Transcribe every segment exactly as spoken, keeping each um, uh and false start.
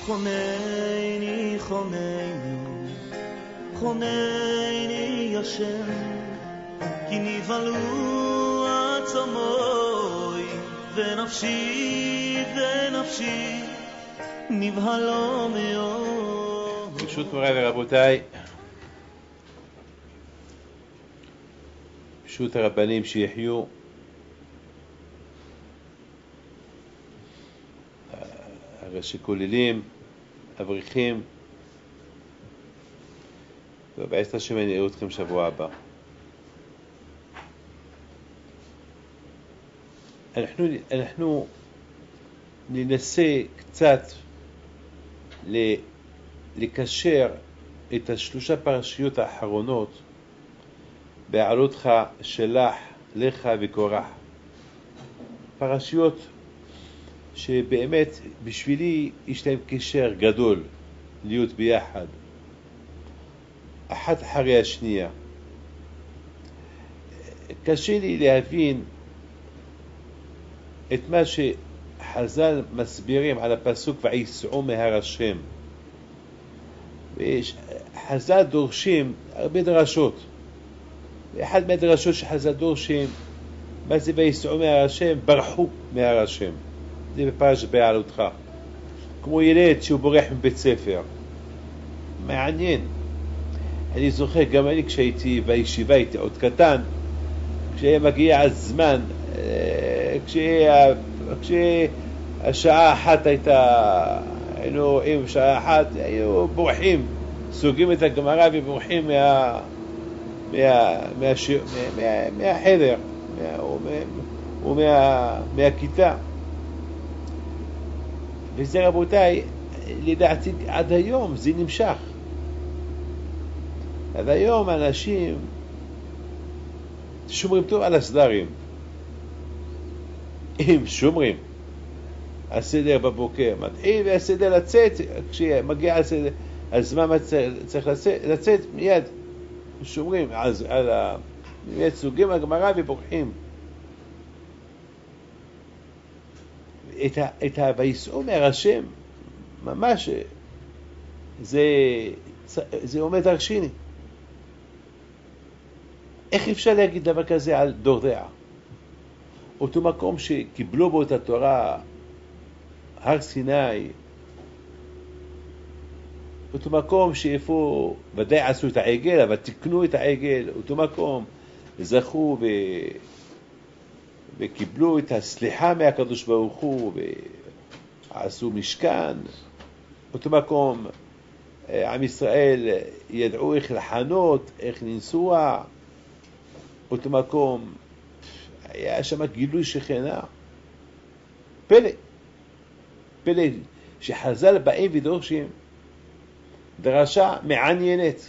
חונני, חונני, חונני השם, כי נבהלו עצמוי, ונפשי, ונפשי, נבהלו מאוד. ברשות מוריי ורבותיי, ברשות הרבנים שיחיו, הרי שכוללים, אברכים, ובעזרת השם אני אראה אתכם שבוע הבא. אנחנו, אנחנו ננסה קצת לקשר את השלושה פרשיות האחרונות בהעלותך, שלח, לך וקורח. פרשיות שבאמת בשבילי יש להם קשר גדול להיות ביחד, אחת אחרי השנייה. קשה לי להבין את מה שחז"ל מסבירים על הפסוק ויסעו מהר השם. חז"ל דורשים הרבה דרשות, ואחד מהדרשות שחז"ל דורשים, מה זה ויסעו מהר השם? ברחו מהר השם. זה בפרש בעלותך, כמו ילד שהוא בורח מבית ספר. מעניין. אני זוכר, גם אני כשהייתי בישיבה, הייתי עוד קטן, כשהיה מגיע הזמן, כשהשעה אחת הייתה, היינו עם שעה אחת, היו בורחים, סוגים את הגמרא ובורחים מה, מה, מה, מה, מהחדר ומהכיתה. וזה רבותיי, לדעתי עד היום זה נמשך. עד היום אנשים שומרים טוב על הסדרים. אם שומרים הסדר בבוקר מתחיל והסדר לצאת, כשמגיע הסדר, הזמן צריך לצאת, לצאת מיד שומרים אז, על ה... מיד סוגים הגמרא ובורחים. את ה... את ה... ויסעו מהר השם, ממש זה, זה עומד הרשיני. איך אפשר להגיד דבר כזה על דור דעה? אותו מקום שקיבלו בו את התורה, הר סיני, אותו מקום שאיפה ודאי עשו את העגל, אבל תקנו את העגל, אותו מקום זכו ו... וקיבלו את הסליחה מהקדוש ברוך הוא ועשו משכן. אותו מקום עם ישראל ידעו איך לחנות, איך לנסוע. אותו מקום היה שם גילוי שכנה. פלא. פלא שחז"ל באים ודורשים דרשה מעניינת.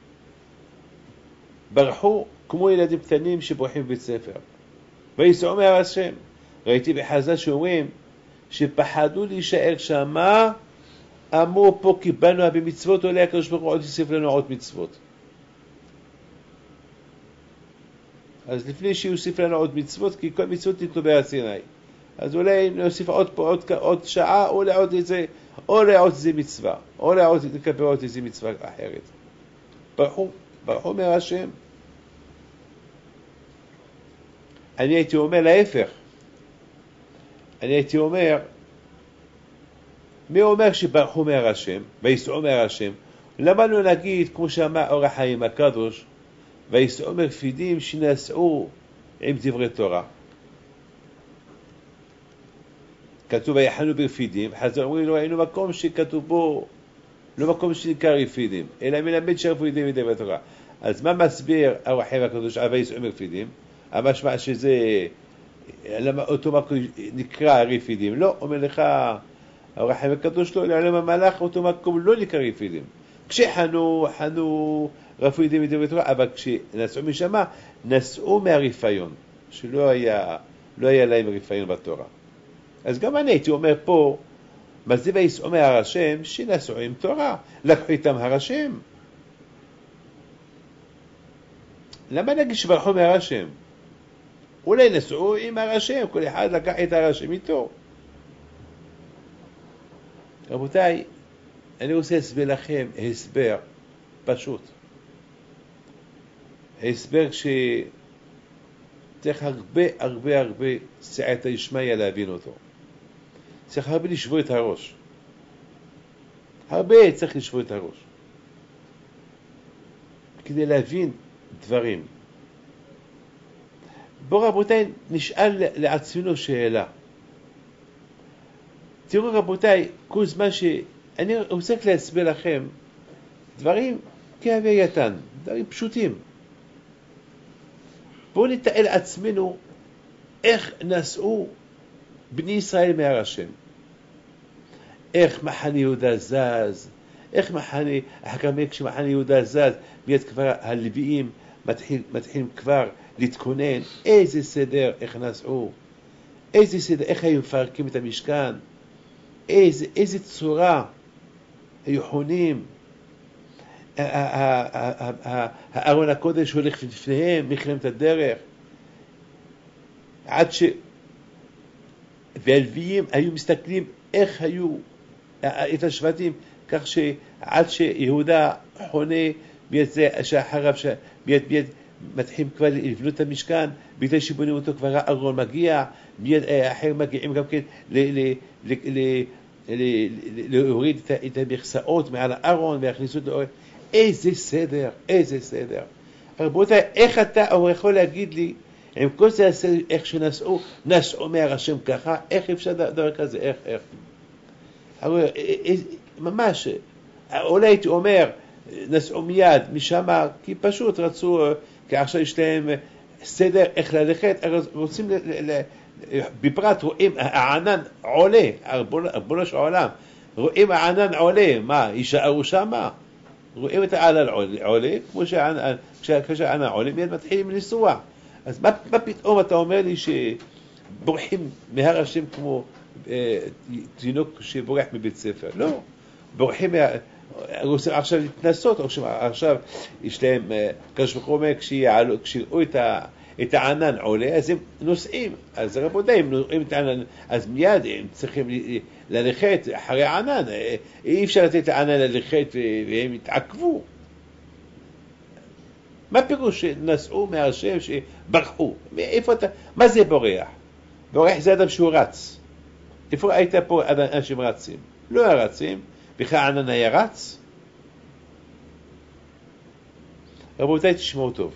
ברחו כמו ילדים קטנים שבורחים בבית ספר. ויסעו מהר השם. ראיתי בחז"ל שאומרים שפחדו להישאר שמה, אמרו פה קיבלנו הרבה מצוות, אולי הקדוש ברוך הוא עוד יוסיף לנו עוד מצוות. אז לפני שיוסיף לנו עוד מצוות, כי כל מצוות ניתנו בהר סיני, אז אולי נוסיף עוד פה עוד, עוד שעה, או לעוד איזה, או לעוד איזה מצווה, או לעוד לקבל עוד איזה מצווה אחרת. ברחו, ברחו מהר השם. אני הייתי אומר להפך. אני הייתי אומר, מי אומר שברחו מהר השם, ויסעו מהר השם? למה לא נגיד, כמו שאמר אור החיים הקדוש, ויסעו מרפידים שנסעו עם דברי תורה. כתוב ויחנו ברפידים, חז"ל אומרים לו, היינו מקום שכתוב בו, לא מקום שנקרא רפידים, אלא מלמד שרפידים מדברי תורה. אז מה מסביר אור החיים הקדוש על ויסעו מרפידים? המשמע שזה, למה אותו מקום נקרא רפידים? לא, אומר לך, אור החיים הקדוש לא, לעולם המלאך אותו מקום לא נקרא רפידים. כשחנו, חנו רפידים מדברי תורה, אבל כשנסעו משמה, נסעו מהרפיון, שלא היה, לא היה להם רפיון בתורה. אז גם אני הייתי אומר פה, מה זה ויסעו מהר השם? שנסעו עם תורה, לקחו איתם הר השם. למה נגיד שברחו מהר השם? אולי נסעו עם הר השם, כל אחד לקח את הר השם איתו. רבותיי, אני רוצה להסביר לכם הסבר פשוט. הסבר שצריך הרבה הרבה הרבה סייעתא דשמיא להבין אותו. צריך הרבה לשבור את הראש. הרבה צריך לשבור את הראש. כדי להבין דברים. בואו רבותיי נשאל לעצמנו שאלה. תראו רבותיי, כל זמן שאני רוצה להסביר לכם דברים כהווייתם, דברים פשוטים. בואו נתאר לעצמנו איך נסעו בני ישראל מהר השם. איך מחנה יהודה זז, איך מחנה, אחר כך כשמחנה יהודה זז, מיד כבר הלוויים מתחיל, מתחילים כבר להתכונן, איזה סדר, איך נסעו, איזה סדר, איך היו מפרקים את המשכן, איזה, איזה צורה היו חונים, הארון הקודש הולך לפניהם, מכינים את הדרך, עד ש... והלוויים היו מסתכלים איך היו את השבטים, כך שעד שיהודה חונה, מיד זה שאחריו, מיד מיד מתחילים כבר לבנות את המשכן, בגלל שבונים אותו כבר הארון מגיע, מיד אחר מגיעים גם כן להוריד את המכסאות מעל הארון והכניסות לאורך. איזה סדר, איזה סדר. רבותיי, איך אתה יכול להגיד לי, עם כל זה איך שנסעו, נסעו מהר השם ככה, איך אפשר דבר כזה, איך, איך? ממש, אולי הייתי אומר, נסעו מיד משם, כי פשוט רצו, כי עכשיו יש להם סדר איך ללכת, רוצים, בפרט רואים הענן עולה, בולש העולם, רואים הענן עולה, מה, יישארו שם? רואים את הענן עולה, כמו שהענן עולה, מיד מתחילים לנסוע. אז מה, מה פתאום אתה אומר לי שבורחים מהר השם כמו אה, תינוק שבורח מבית ספר? לא, בורחים מה... רוצים עכשיו להתנסות, עכשיו יש להם, כשברוך אומר, כשיראו את, את הענן עולה, אז הם נוסעים, אז רבותיי, הם רואים את הענן, אז מיד הם צריכים ללכת אחרי הענן, אי אפשר לתת הענן ללכת והם יתעכבו. מה פירוש שנסעו מהשם שברחו? איפה אתה? מה זה בורח? בורח זה אדם שהוא רץ. איפה היית פה אנשים רצים? לא רצים, בכלל הענן היה רץ. רבותיי, תשמעו טוב.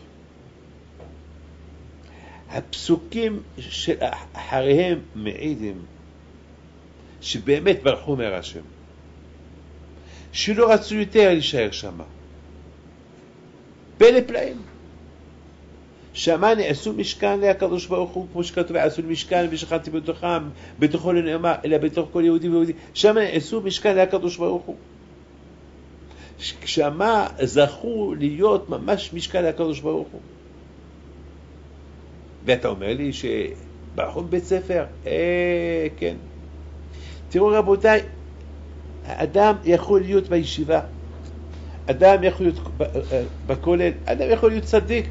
הפסוקים של אחריהם מעידים שבאמת ברחו מהשם. שלא רצו יותר להישאר שמה. פלא פלאים. שמה נעשו משכן לקדוש ברוך הוא, כמו שכתוב, עשו משכן ושכנתי בתוכם, בתוכו לא נאמר, אלא בתוך כל יהודי ויהודי. שמה נעשו משכן לקדוש ברוך הוא. שמה זכו להיות ממש משכן לקדוש ברוך הוא. ואתה אומר לי שברחו בבית ספר? אה, כן. תראו רבותיי, האדם יכול להיות בישיבה, אדם יכול להיות בכולל, אדם יכול להיות צדיק.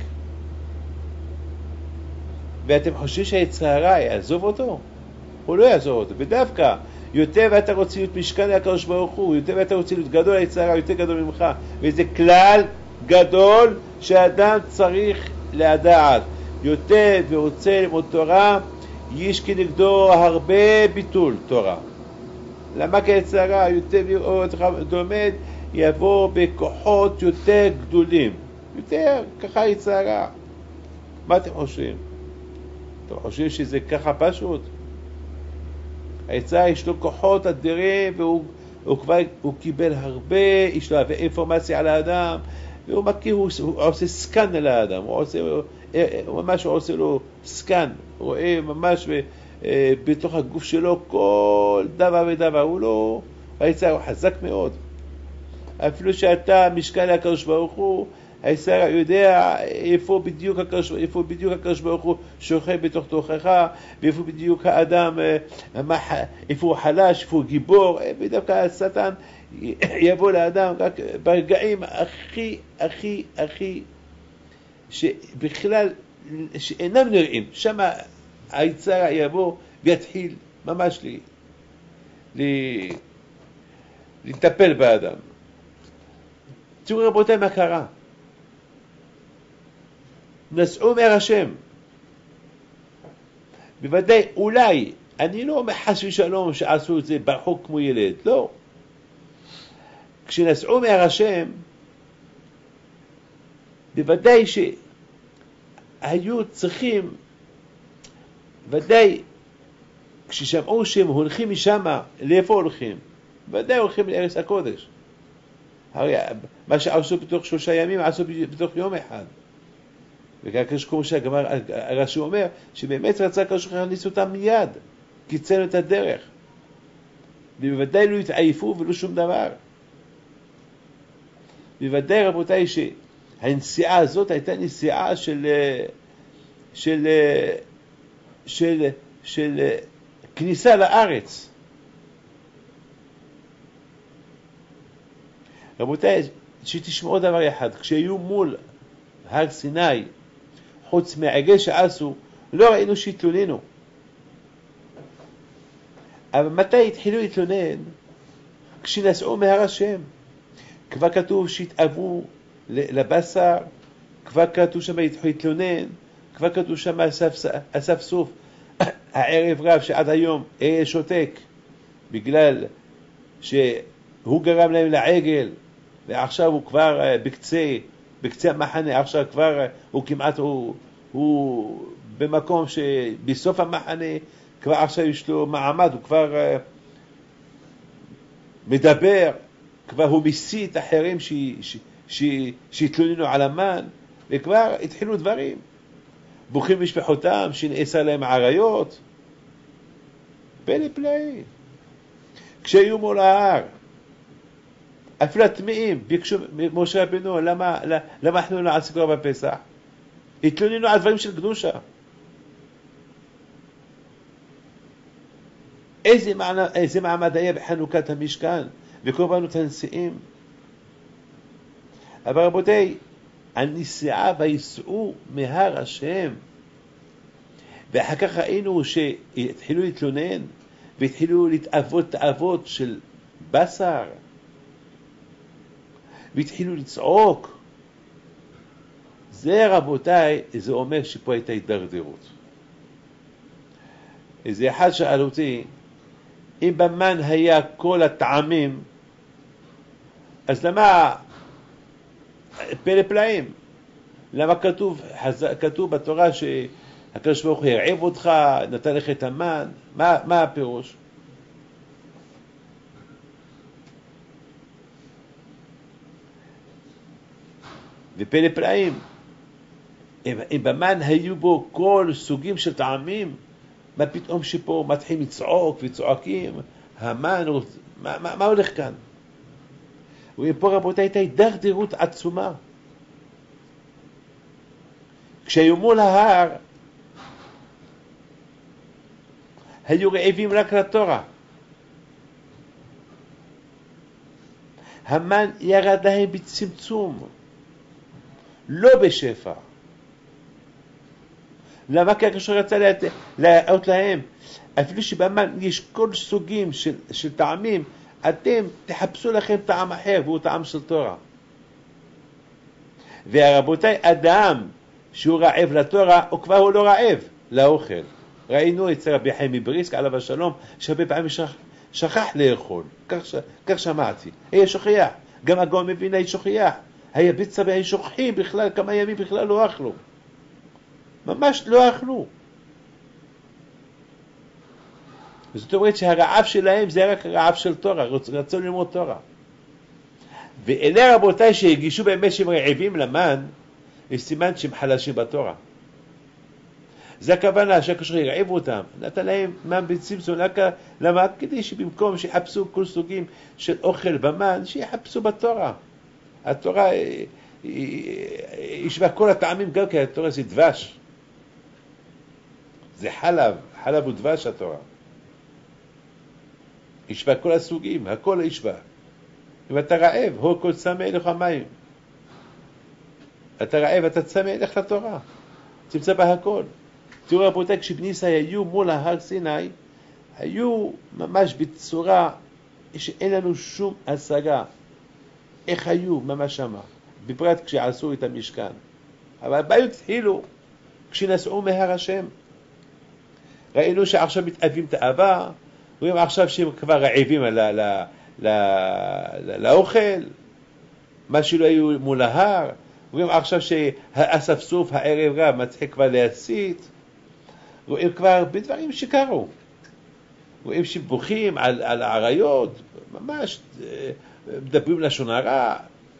ואתם חושבים שהיצר הרע יעזוב אותו? הוא לא יעזוב אותו. ודווקא, יותר ואתה רוצה להיות משכן לקדוש ברוך הוא, יותר ואתה רוצה להיות גדול, היצר הרע יותר גדול ממך. וזה כלל גדול שאדם צריך לדעת. יותר ורוצה ללמוד תורה, יש כנגדו הרבה ביטול תורה. למה כי היצר הרע יותר דומד, יבוא בכוחות יותר גדולים. יותר, ככה היצר הרע. מה אתם חושבים? אתם חושבים שזה ככה פשוט? היצר יש לו כוחות אדירים, והוא הוא כבר, הוא קיבל הרבה, יש לו הרבה אינפורמציה על האדם, והוא מכיר, הוא, הוא עושה סקן על האדם, הוא עושה, הוא ממש עושה לו סקן, הוא רואה ממש ב, בתוך הגוף שלו כל דבר ודבר, הוא לא, היצר הוא חזק מאוד. אפילו שאתה משכן לקדוש ברוך הוא, היצר יודע איפה בדיוק הקדוש, איפה בדיוק הקדוש ברוך הוא שוכב בתוך תוכך, ואיפה בדיוק האדם, איפה הוא חלש, איפה הוא גיבור, ודווקא השטן יבוא לאדם רק ברגעים הכי, הכי, הכי, שבכלל, שאינם נראים, שם היצר יבוא ויתחיל ממש לי, לי, לטפל באדם. תראו רבותיי מה קרה. נסעו מהר השם. בוודאי, אולי, אני לא אומר חס ושלום שעשו את זה ברחוק כמו ילד, לא. כשנסעו מהר השם, בוודאי שהיו צריכים, ודאי, כששמעו שהם הולכים משם, לאיפה הולכים? ודאי הולכים לארץ הקודש. הרי מה שעשו בתוך שלושה ימים, עשו בתוך יום אחד. וכך כמו שהגמר, הרש"י אומר, שבאמת רצה קדוש להכניס אותם מיד, קיצר את הדרך. ובוודאי לא התעייפו ולא שום דבר. בוודאי רבותיי שהנסיעה הזאת הייתה נסיעה של, של, של, של, של כניסה לארץ. רבותיי, שתשמעו דבר אחד, כשהיו מול הר סיני, חוץ מהעגל שעשו, לא ראינו שהתלוננו. אבל מתי התחילו להתלונן? כשנסעו מהר השם. כבר כתוב שהתאבו לבשר, כבר כתוב שם התחילו להתלונן, כבר כתוב שם אסף סוף, הערב רב שעד היום היה שותק, בגלל שהוא גרם להם לעגל, ועכשיו הוא כבר בקצה, בקצה המחנה, עכשיו כבר הוא כמעט, הוא, הוא במקום שבסוף המחנה, כבר עכשיו יש לו מעמד, הוא כבר מדבר, כבר הוא מסית אחרים שהתלוננו על המן, וכבר התחילו דברים. בוכים משפחותם שנעשה להם עריות. פלא פלאים. כשהיו מול ההר, אפילו הטמאים, ביקשו משה רבנו, למה, למה אנחנו לא עשינו כבר בפסח? התלוננו על דברים של קדושה. איזה, מענה, איזה מעמד היה בחנוכת המשכן וקורבנות הנשיאים. אבל רבותיי, הנסיעה ויסעו מהר השם, ואחר כך ראינו שהתחילו להתלונן והתחילו להתאבות תאבות של בשר, והתחילו לצעוק. זה רבותיי, זה אומר שפה הייתה הידרדרות. איזה אחד שאל אותי, אם במן היה כל הטעמים, אז למה פלא פלאים? למה כתוב, כתוב בתורה שהקדוש ברוך הוא הרעיב אותך, נתן לך את המן? מה, מה הפירוש? ופלא פלאים, אם, אם במן היו בו כל סוגים של טעמים, מה פתאום שפה מתחילים לצעוק וצועקים, המן, מה, מה, מה הולך כאן? ופה רבותיי הייתה הידרדרות עצומה. כשהיו מול ההר, היו רעבים רק לתורה. המן ירד להם בצמצום, לא בשפע. למה? כי הקדוש רצה להראות להם, אפילו שבמן יש כל סוגים של, של טעמים, אתם תחפשו לכם טעם אחר, והוא טעם של תורה. והרבותיי, אדם שהוא רעב לתורה, או כבר הוא לא רעב לאוכל. ראינו אצל רבי חיים מבריסק עליו השלום, שהרבה פעמים שכח, שכח לאכול. כך, ש, כך שמעתי. היה שוכח. גם הגאון מווילנה היה שוכח. היה ביצה והיה שוכחים בכלל, כמה ימים בכלל לא אכלו. ממש לא אכלו. זאת אומרת שהרעב שלהם זה רק רעב של תורה, רצו ללמוד תורה. ואלה רבותיי שהגישו באמת שהם רעבים למן, יש סימן שהם חלשים בתורה. זה הכוונה שהקדוש ברוך הוא הרעיב אותם, נתן להם מן בצמצום. למה? כדי שבמקום שיחפשו כל סוגים של אוכל במן, שיחפשו בתורה. התורה יש בה כל הטעמים, גם כי התורה זה דבש. זה חלב, חלב ודבש התורה. יש בה כל הסוגים, הכל יש בה. אם אתה רעב, הוא כל צמא לך מים. אתה רעב, אתה צמא לך לתורה. תמצא בה הכל. תראו רבותיי, כשבני ישראל היו מול ההר סיני, היו ממש בצורה שאין לנו שום השגה איך היו ממש שמה, בפרט כשעשו את המשכן. אבל הבעיות התחילו כשנסעו מהר השם. ראינו שעכשיו מתאבים תאווה, רואים עכשיו שהם כבר רעבים לא, לא, לא, לא, לאוכל, מה שלא היו מול ההר, רואים עכשיו שהאספסוף הערב רב מתחיל כבר להסית, רואים כבר בדברים שקרו, רואים שבוכים על, על העריות, ממש מדברים לשון הרע,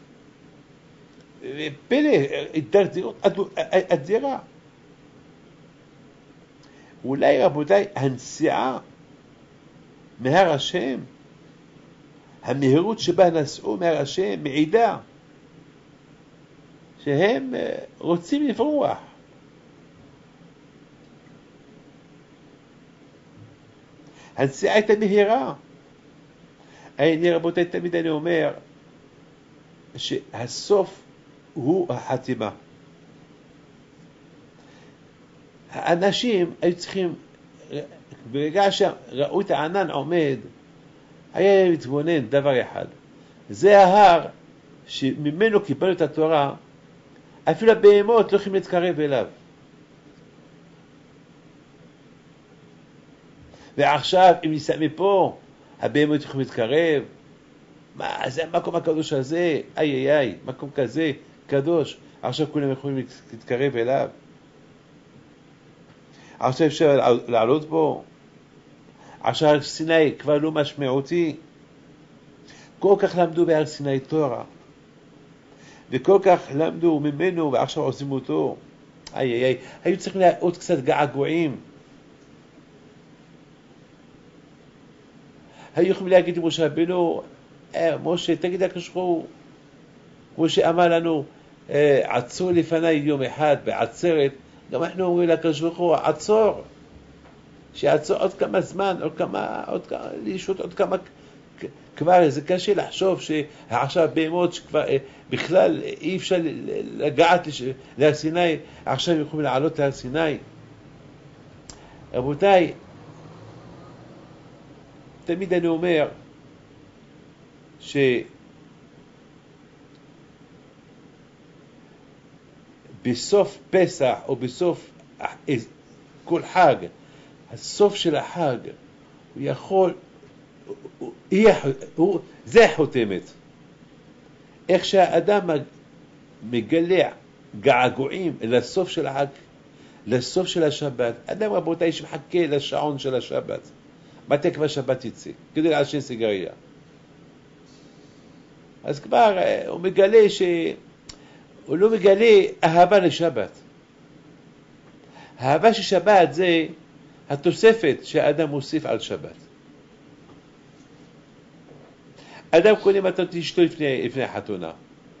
פלא, התדרדרות אדירה. אולי רבותיי, הנסיעה מהר השם, המהירות שבה נסעו מהר השם, מעידה שהם רוצים לברוח. הנסיעה הייתה מהירה. אני רבותיי, תמיד אני אומר שהסוף הוא החתימה. האנשים היו צריכים, ברגע שראו את הענן עומד, היה מתבונן דבר אחד. זה ההר שממנו קיבלנו את התורה, אפילו הבהמות לא יכולים להתקרב אליו. ועכשיו, אם ניסע מפה, הבהמות יכולים להתקרב. מה, זה המקום הקדוש הזה, איי איי איי, מקום כזה קדוש, עכשיו כולם יכולים להתקרב אליו. עכשיו אפשר לעלות בו. עכשיו סיני כבר לא משמעותי. כל כך למדו בהר סיני תורה, וכל כך למדו ממנו, ועכשיו עושים אותו. איי איי איי, היו צריכים עוד קצת געגועים. היו יכולים להגיד למשה רבנו, אה, משה, תגיד הקשרו, משה אמר לנו, אה, עצור לפני יום אחד בעצרת, גם אנחנו אומרים לקדוש ברוך הוא, עצור, שיעצור עוד כמה זמן, עוד כמה, עוד כמה, לישות עוד כמה, כבר זה קשה לחשוב שעכשיו בהמות שכבר בכלל אי אפשר לגעת להר סיני, עכשיו יכולים לעלות להר סיני. רבותיי, תמיד אני אומר שבסוף פסח או בסוף כל חג, הסוף של החג, הוא יכול, הוא, הוא, הוא, זה חותמת. איך שהאדם מגלה געגועים לסוף של החג, לסוף של השבת, אדם רבותיי שמחכה לשעון של השבת, מתי כבר שבת יצא, כדי לעשן סיגריה. אז כבר הוא מגלה שהוא לא מגלה אהבה לשבת. האהבה של שבת זה התוספת שהאדם מוסיף על שבת. אדם קונה מתנות אשתו לפני, לפני החתונה.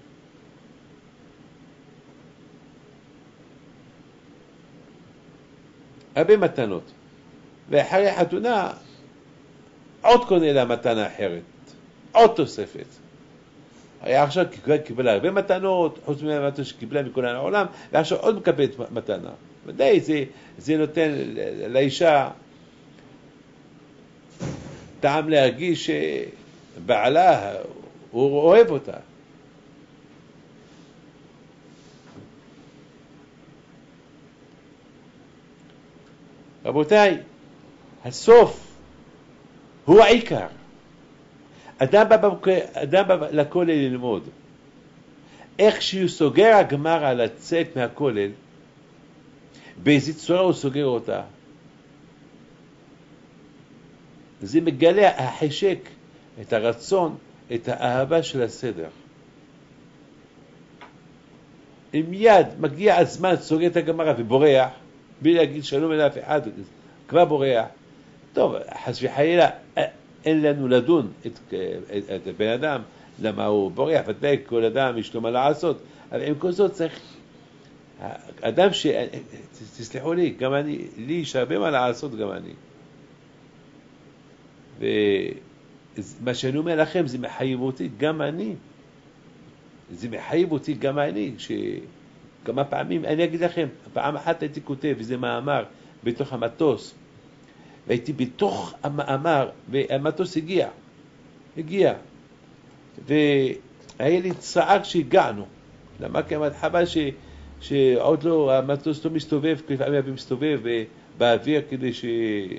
הרבה מתנות. ואחרי החתונה עוד קונה לה מתנה אחרת. עוד תוספת. עכשיו קיבלה הרבה מתנות, חוץ מהמתנות שקיבלה מכל העולם, ועכשיו עוד מקבלת מתנה. ודאי זה, זה נותן לאישה טעם להרגיש שבעלה הוא אוהב אותה. רבותיי, הסוף הוא העיקר. אדם בא, אדם בא לכולל ללמוד. איך שהוא סוגר הגמרא לצאת מהכולל, באיזו צורה הוא סוגר אותה. זה מגלה החשק, את הרצון, את האהבה של הסדר. אם מיד מגיע הזמן, סוגר את הגמרא ובורח, בלי להגיד שלום אל אף אחד, כבר בורח. טוב, חס וחלילה, אין לנו לדון את, את, את בן אדם, למה הוא בורח, ודאי כל אדם יש לו מה לעשות, אבל עם כל זאת צריך, אדם ש... תסלחו לי, גם אני, לי יש הרבה מה לעשות גם אני. ומה שאני אומר לכם, זה מחייב אותי גם אני. זה מחייב אותי גם אני, שכמה פעמים, אני אגיד לכם, פעם אחת הייתי כותב, וזה מאמר, בתוך המטוס, והייתי בתוך המאמר, והמטוס הגיע. הגיע. והיה לי צער שהגענו. למה? כי המתחבה ש... שעוד לא, המטוס לא מסתובב, לפעמים היה מסתובב באוויר כדי ש...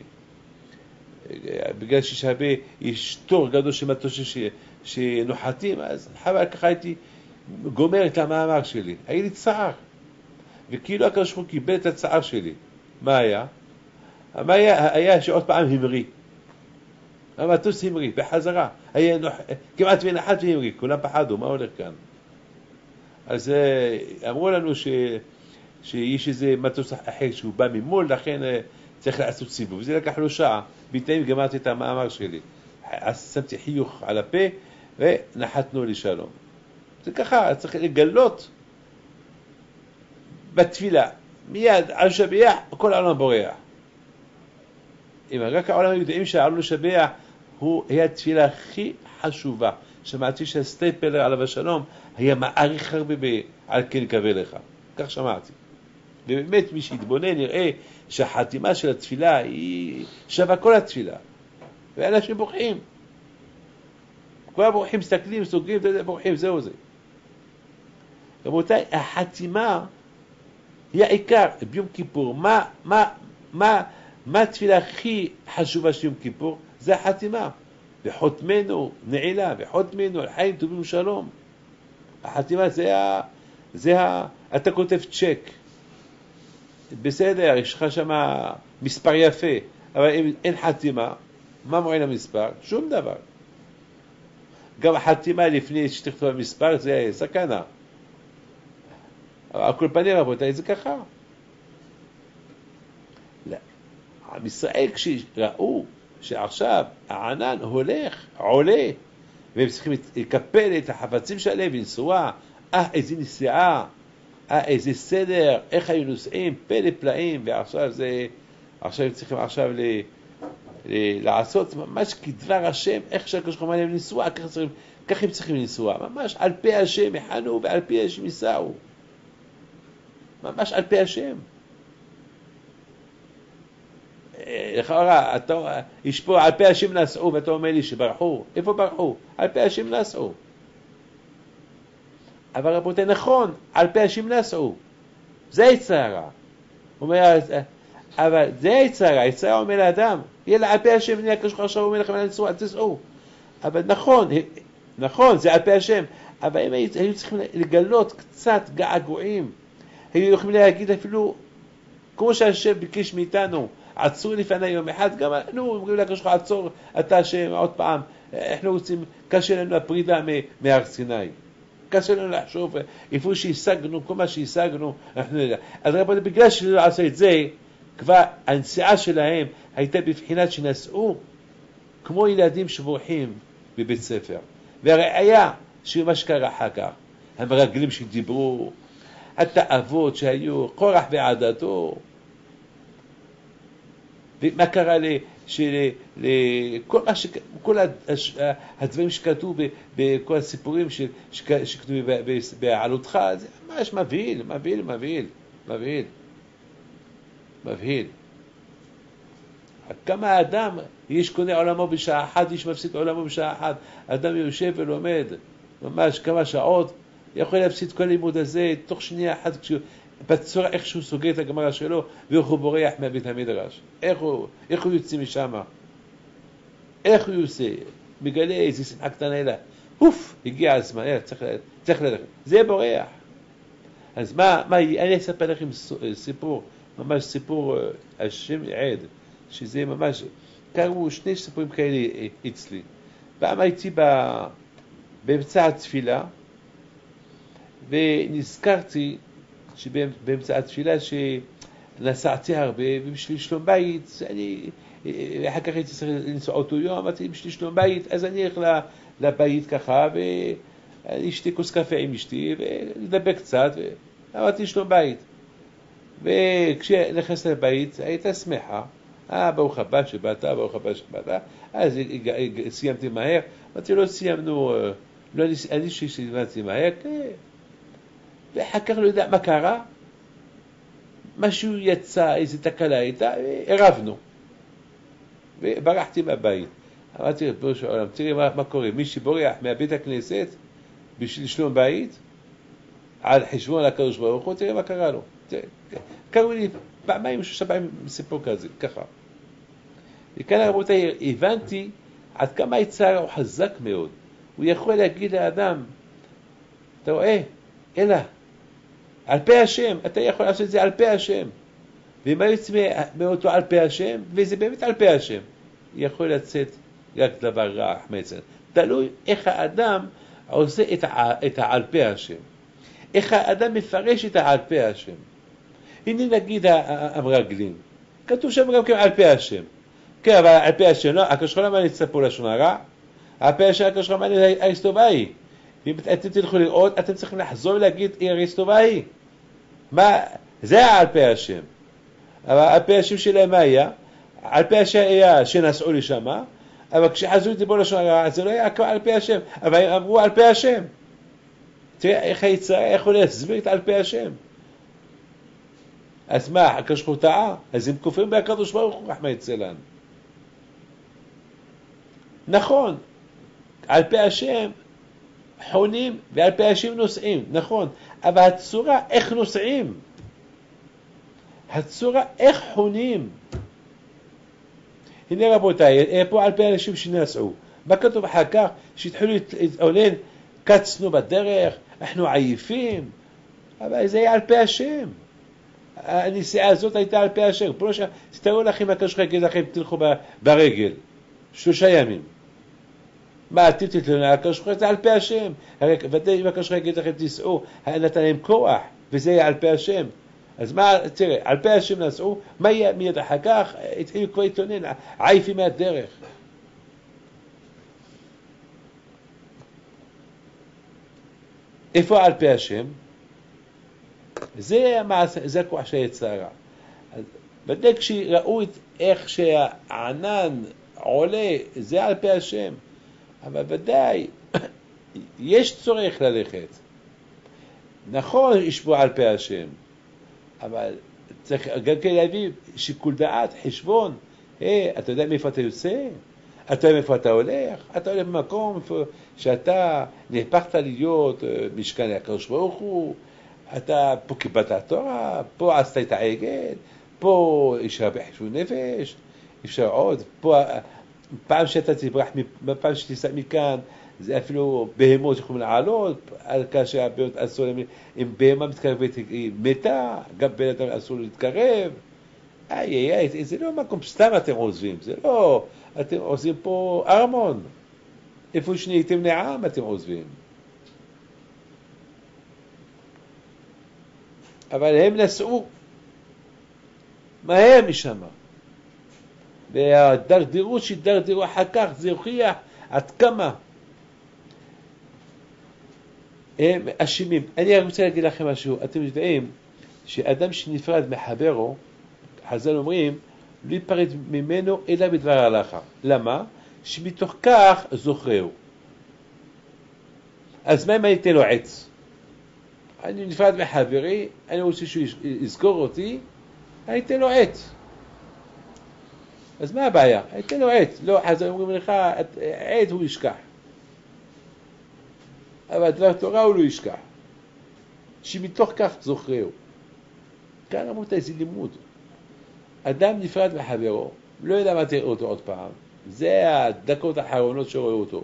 בגלל שיש הרבה, יש תור גדול של מטוס ש... שנוחתים, אז חבל ככה הייתי גומר את המאמר שלי. היה לי צער. וכאילו הקדוש ברוך הוא קיבל את הצער שלי. מה היה? מה היה? היה שעוד פעם המריא. המטוס המריא, בחזרה. היה נוח... כמעט ונחת והמריא, כולם פחדו, מה הולך כאן? אז אמרו לנו ש... שיש איזה מטוס אחר שהוא בא ממול, לכן צריך לעשות סיבוב. זה לקח לו שעה, בינתיים גמרתי את המאמר שלי. אז שמתי חיוך על הפה ונחתנו לשלום. זה ככה, צריך לגלות בתפילה. מיד על שביח, כל העולם בורח. אם רק העולם יודעים שהעולם לשביח הוא היה התפילה הכי חשובה. שמעתי שהסטייפלר עליו השלום היה מעריך הרבה על כן קווה לך. כך שמעתי. ובאמת מי שיתבונן נראה שהחתימה של התפילה היא שווה כל התפילה. ואנשים בורחים. כל בורחים, מסתכלים, סוגרים, בורחים, זהו זה. רבותיי, החתימה היא העיקר. ביום כיפור, מה, מה, מה, מה התפילה הכי חשובה של יום כיפור? זה החתימה. וחותמנו נעילה, וחותמנו על חיים טובים ושלום. החתימה זה ה... זה ה... אתה כותב צ'ק. בסדר, יש לך שם מספר יפה, אבל אם אין חתימה, מה מועיל המספר? שום דבר. גם החתימה לפני שתכתוב המספר זה סכנה. אבל על כל פנים רבותיי זה ככה. לא. עם ישראל כשראו שעכשיו הענן הולך, עולה, והם צריכים לקפל את החפצים שלהם ולנסוע, אה איזה נסיעה, אה איזה סדר, איך היו נוסעים, פלא פלאים, ועכשיו זה, עכשיו הם צריכים עכשיו ל, ל, לעשות ממש כדבר השם, איך שהקדוש ברוך הוא אמר להם לנסוע, כך הם צריכים לנסוע, ממש על פי השם יחנו ועל פי השם ייסעו, ממש על פי השם. לכאורה, יש פה על פי השם נסעו, ואתה אומר לי שברחו. איפה ברחו? על פי השם נסעו. אבל רבותי, נכון, על פי השם נסעו. זה יצרה. אומר, אבל זה יצרה, יצרה אומר לאדם, יאללה, על פי השם, אני הקדוש ברוך הוא עכשיו אומר לכם, לנסוע, תסעו. אבל נכון, נכון, זה על פי השם. אבל הם היו צריכים לגלות קצת געגועים. היו יכולים להגיד אפילו, כמו שהשם ביקש מאיתנו, עצור לפני יום אחד, גם אנחנו אומרים לקדוש ברוך הוא עצור, אתה השם, עוד פעם, אנחנו רוצים, קשה לנו הפרידה מהר סיני. קשה לנו לחשוב, איפה שהשגנו, כל מה שהשגנו, אנחנו נדע. אז רבותיי, בגלל שלא עשה את זה, כבר הנסיעה שלהם הייתה בבחינת שנסעו, כמו ילדים שבורחים בבית ספר. והראיה שמה שקרה אחר כך, המרגלים שדיברו, התאוות שהיו, קורח ועדתו, ומה קרה לכל כל הדברים שכתוב בכל הסיפורים שכתובים בעלותך, זה ממש מבהיל, מבהיל, מבהיל, מבהיל, מבהיל. כמה האדם, יש קונה עולמו בשעה אחת, יש מפסיד עולמו בשעה אחת, האדם יושב ולומד ממש כמה שעות, יכול להפסיד כל לימוד הזה תוך שנייה אחת, בצורה איך שהוא סוגר את הגמרא שלו ואיך הוא בורח מהבית המדרש, איך הוא, איך הוא יוצא משם, איך הוא יוצא, מגלה איזו שמחה קטנה אלא, אוף, הגיע הזמן, אלא, צריך, צריך ללכת, זה בורח. אז מה, מה, אני אספר לכם סיפור, ממש סיפור השם עד, שזה ממש, קראו שני סיפורים כאלה אצלי. פעם הייתי באמצע התפילה, ונזכרתי שבאמצע התפילה שנסעתי הרבה, ובשביל שלום בית, אני, אחר כך הייתי צריך לנסוע אותו יום, אמרתי בשביל שלום בית, אז אני אלך לבית ככה, ואני אשתי כוס קפה עם אשתי, ולדבר קצת, ואמרתי שלום בית. וכשנכנסת לבית, הייתה שמחה, אה, ברוך הבא שבאת, ברוך הבא שבאת, אז סיימתי מהר, אמרתי לא סיימנו, לא אני שסיימתי מהר, ואחר כך לא יודע מה קרה, משהו יצא, איזו תקלה הייתה, הרבנו, וברחתי מהבית. אמרתי, ריבונו של עולם, תראי מה, מה קורה, מי שבורח מהבית הכנסת בשביל שלום בית, על חשבון הקדוש ברוך הוא, תראה מה קרה לו. קראו לי פעמיים, שלושה פעמים סיפור כזה, ככה. וכאן רבותיי, הבנתי עד כמה היצר הוא חזק מאוד. הוא יכול להגיד לאדם, אתה רואה, אלא, על פי השם, אתה יכול לעשות את זה על פי השם. ומה יוצא מאותו על פי השם, וזה באמת על פי השם. יכול לצאת רק דבר רע מעצם. תלוי איך האדם עושה את, ה, את העל פי השם. איך האדם מפרש את העל פי השם. הנה נגיד המרגלים. כתוב שם גם כן על פי השם. כן, אבל על פי השם, לא, הקשור למה נצטפו לשון הרע? על פי השם הקשור למה אריסטובאי. ואם אתם תלכו לראות, אתם צריכים לחזור ולהגיד אריסטובאי. מה? זה על פי השם. אבל על פי השם שלהם מה היה? על פי השם היה שנסעו לשם, אבל כשחזרו דיבור לשון הרע, זה לא היה על פי השם, אבל הם אמרו על פי השם. תראה איך היצרה יכול להסביר את על פי השם. אז מה, הקדוש ברוך הוא טעה? אז הם כופרים בהקדוש ברוך הוא רחמנא ליצלן. נכון, על פי השם חונים ועל פי השם נוסעים, נכון, אבל הצורה איך נוסעים, הצורה איך חונים. הנה רבותיי, פה על פי אנשים שנסעו, מה כתוב אחר כך? שהתחילו להתעונן, קצנו בדרך, אנחנו עייפים, אבל זה היה על פי השם. הנסיעה הזאת הייתה על פי השם. פה לא ש... תראו לכם, הקדוש ברוך הוא יגיד לכם, תלכו ברגל, שלושה ימים. מה, אתם תתלוננו, הקדוש ברוך הוא זה על פי השם. ודאי אם הקדוש ברוך הוא יגיד לכם, תיסעו, נתן להם כוח, וזה היה על פי השם. אז מה, תראה, על פי השם נסעו, מה יהיה מיד אחר כך? התחילו כבר להתלונן, עייפים מהדרך. איפה על פי השם? זה המעשה, זה הכוח של יצר הרע. ודאי כשראו את איך שהענן עולה, זה על פי השם. אבל ודאי, יש צורך ללכת. נכון, יש פה על פי השם. אבל צריך גם כן להביא שיקול דעת, חשבון. היי, אתה יודע מאיפה אתה יוצא? אתה יודע מאיפה אתה הולך? אתה הולך במקום שאתה נהפכת להיות משכן הקדוש ברוך הוא, אתה פה קיבלת התורה, פה עשת את העגל, פה יש הרבה חשבון נפש, אפשר עוד, פה פעם שאתה תברח, פעם שתיסע מכאן, זה אפילו בהמות יכולים לעלות, כאשר הבהמות אסור להם, אם בהמה מתקרבת היא מתה, גם בן אדם אסור להתקרב. איי איי איי, זה לא מקום סתם אתם עוזבים, זה לא, אתם עוזבים פה ארמון, איפה שנהייתם נעם אתם עוזבים. אבל הם נסעו מהר משם, והדרדרות שדרדרו אחר כך זה הוכיח עד כמה הם אשמים. אני רוצה להגיד לכם משהו. אתם יודעים שאדם שנפרד מחברו, חז"ל אומרים, לא ייפרד ממנו אלא בדבר ההלכה. למה? שמתוך כך זוכרהו. אז מה אם אני אתן לו עץ? אני נפרד מחברי, אני רוצה שהוא יזכור אותי, אני אתן לו עץ. אז מה הבעיה? אני אתן לו עץ. לא, חז"ל אומרים לך, עץ הוא ישכח. אבל דבר תורה הוא לא ישכח. שמתוך כך זוכרהו. כאן אמרת איזה לימוד. אדם נפרד מחברו, לא יודע מה תראה אותו עוד פעם. זה הדקות האחרונות שרואה אותו.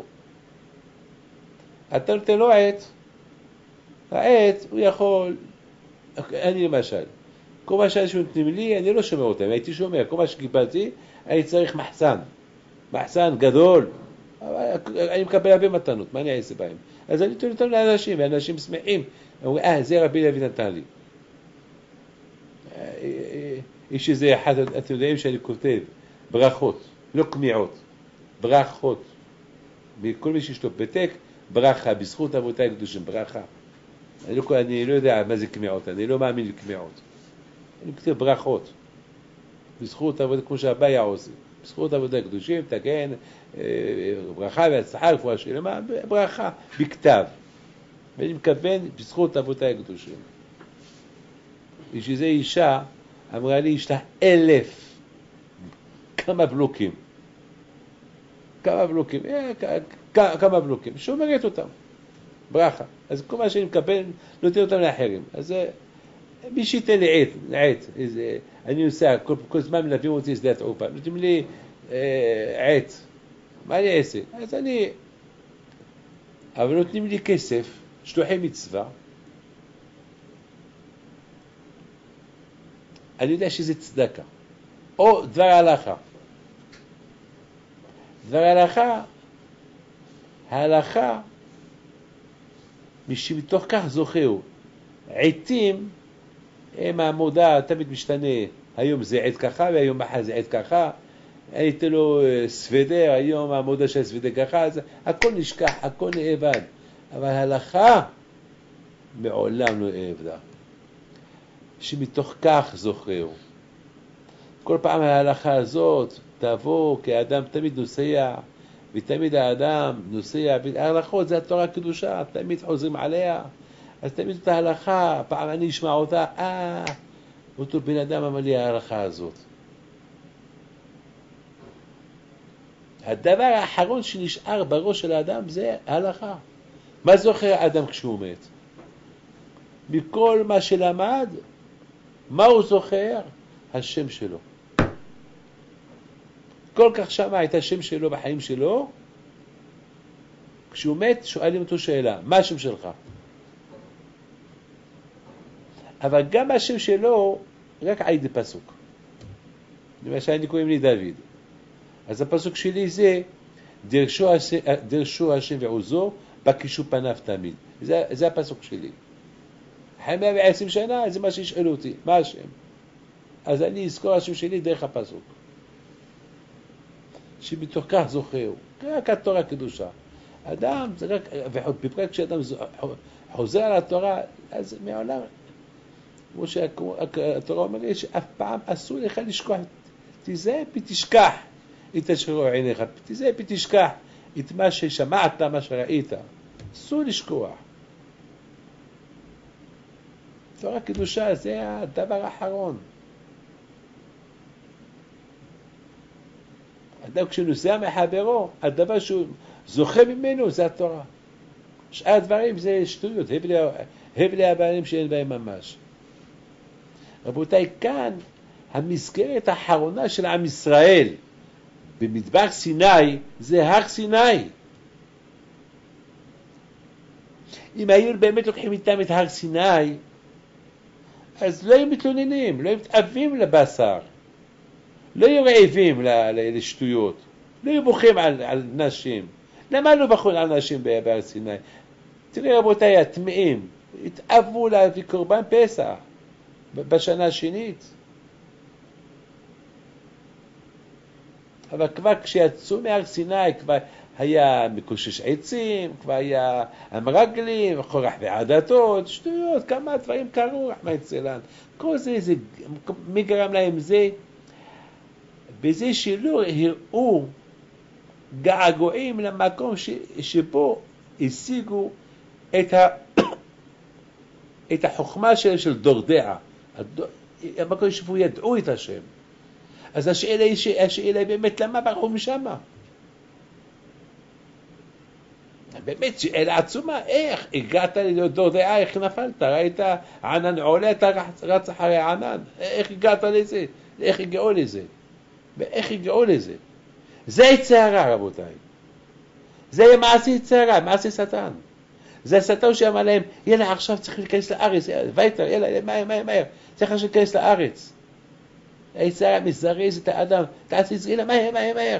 אתה נותן לו עץ. העץ הוא יכול, אני למשל, כל מה שאנשים נותנים לי, אני לא שומע אותם, הייתי שומע, כל מה שקיבלתי, אני צריך מחסן. מחסן גדול. אני מקבל הרבה מתנות, מה אני אעשה בהם? אז אני נותן אותם לאנשים, ואנשים שמחים. אומרים, אה, זה רבי לוי נתן לי. יש איזה אחד, אתם יודעים שאני כותב, ברכות, לא כמיעות, ברכות. וכל מי שיש לו פתק, ברכה, בזכות אבותיי הקדושים, ברכה. אני לא, אני לא יודע מה זה כמיעות, אני לא מאמין לכמיעות. אני כותב ברכות. בזכות אבותיי, כמו שהבא עושה. בזכות אבותיי הקדושים, תגן, ברכה והצלחה, רפואה שלמה, ברכה, בכתב. ואני מכוון בזכות אבותיי הקדושים. ושזה אישה, אמרה לי, יש לה אלף, כמה בלוקים. כמה בלוקים, כמה בלוקים, שומרת אותם, ברכה. אז כל מה שאני מקבל, נותן אותם לאחרים. אז מי שייתן לי עת, לעט, אני נוסע, כל, כל זמן מלווים אותי שדה התעופה, נותנים לי אה, עת, מה אני אעשה? אז אני, אבל נותנים לי כסף, שלוחי מצווה, אני יודע שזה צדקה, או דבר הלכה. דבר הלכה, ההלכה, מי שמתוך כך זוכהו, עתים, הם העמודה תמיד משתנה, היום זה עת ככה והיום מחר זה עת ככה, אני אתן לו סוודר, היום העמודה של סוודר ככה, אז הכל נשכח, הכל נאבד, אבל הלכה מעולם לא אבדה, שמתוך כך זוכרו. כל פעם ההלכה הזאת תבוא, כי האדם תמיד נוסע, ותמיד האדם נוסע, ההלכות זה התורה הקדושה, תמיד חוזרים עליה, אז תמיד את ההלכה, פעם אני אשמע אותה, אה, אותו בן אדם אמר לי ההלכה הזאת. הדבר האחרון שנשאר בראש של האדם זה ההלכה. מה זוכר האדם כשהוא מת? מכל מה שלמד, מה הוא זוכר? השם שלו. כל כך שמע את השם שלו בחיים שלו, כשהוא מת שואלים אותו שאלה, מה השם שלך? אבל גם השם שלו רק על ידי פסוק. למשל אני קוראים לי דוד, אז הפסוק שלי זה דרשו השם, דרשו השם ועוזו בקישו פניו תמיד. זה, זה הפסוק שלי. אחרי מאה ועשרים שנה זה מה שישאלו אותי, מה השם? אז אני אזכור השם שלי דרך הפסוק, שבתוך כך זוכר, רק התורה קדושה. אדם זה רק, בפרק כשאדם חוזר על התורה, אז מעולם, כמו שהתורה אומרת, שאף פעם אסור לך לשכוח, תיזהר פתשכח את אשר רואה עיניך, תיזהר פתשכח את מה ששמעת, מה שראית, אסור לשכוח. תורה קדושה זה הדבר האחרון. אדם כשנוסע מחברו, הדבר שהוא זוכה ממנו זה התורה. שאר הדברים זה שטויות, הבלי הבעלים שאין בהם ממש. רבותיי, כאן המסגרת האחרונה של עם ישראל במדבר סיני זה הר סיני. אם היו באמת לוקחים איתם את הר סיני, אז לא היו מתלוננים, לא היו מתאבים לבשר, לא היו רעבים לשטויות, לא היו בוכים על, על נשים. למה לא בחו על נשים בהר סיני? תראי רבותיי, הטמאים התאבו להביא קורבן פסח בשנה השנית. אבל כבר כשיצאו מהר סיני, כבר היה מקושש עצים, כבר היה המרגלים, חורח ועדתות, שטויות, כמה דברים קרו, רחמנא ליצלן. כל זה, זה, מי גרם להם זה? בזה שלא הראו געגועים למקום ש, שבו השיגו את, ה, את החוכמה של, של דורדעה. המקום שבו ידעו את השם. אז השאלה היא, השאלה היא באמת למה ברחו משם? באמת שאלה עצומה, איך הגעת לדורדעה, איך נפלת? ראית ענן עולה, אתה רץ אחרי ענן, איך הגעת לזה? איך הגעו לזה? ואיך הגעו לזה? זה יצרה רבותיי, זה מעשי יצרה, מעשי שטן. זה השטן שאמר להם, יאללה עכשיו צריך להיכנס לארץ, וייטר, יאללה, מהר, מהר, מהר, צריך עכשיו להיכנס לארץ. היצרה מזרז את האדם, תעשי את זה, יאללה, מהר, מהר, מהר.